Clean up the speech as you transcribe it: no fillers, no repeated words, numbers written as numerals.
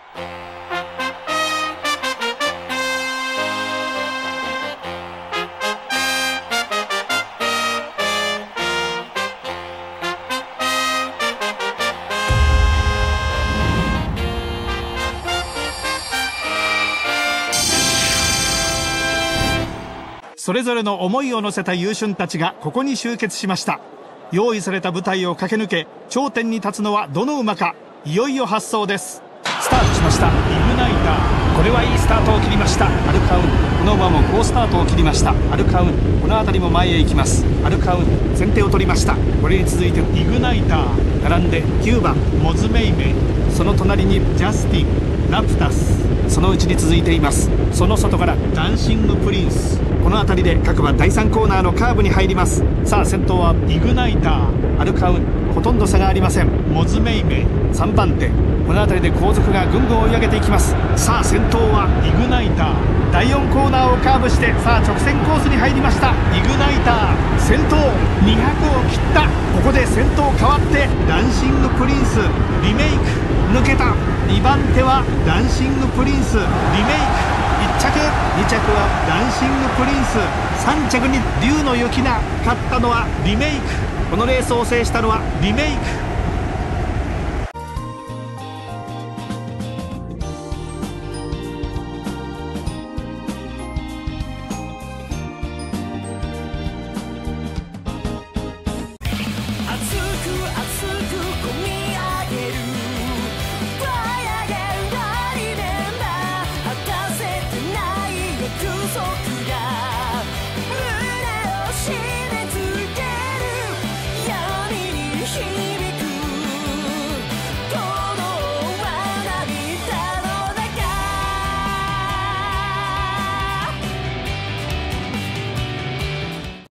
それぞれの思いを乗せた優秀たちがここに集結しました。用意された舞台を駆け抜け頂点に立つのはどの馬か。いよいよ発走です。スタートしました。イグナイター、これはいいスタートを切りました。アルカウン、この馬も好スタートを切りました。アルカウン、この辺りも前へ行きます。アルカウン、先手を取りました。これに続いてイグナイター、並んで9番モズメイメイ、その隣にジャスティン、ラプタス、そのうちに続いています。その外からダンシングプリンス、この辺りで各馬第3コーナーのカーブに入ります。さあ先頭はイグナイター、アルカウン、ほとんど差がありません。モズメイメイ3番手、この辺りで後続がぐんぐん追い上げていきます。さあ先頭はイグナイター、第4コーナーをカーブしてさあ直線コースに入りました。イグナイター先頭、200を切った。ここで先頭変わってダンシングプリンス、リメイク抜けた。2番手はダンシングプリンス、リメイク、1着2着はダンシングプリンス、3着に竜の雪菜、勝ったのはリメイク。このレースを制したのはリメイク。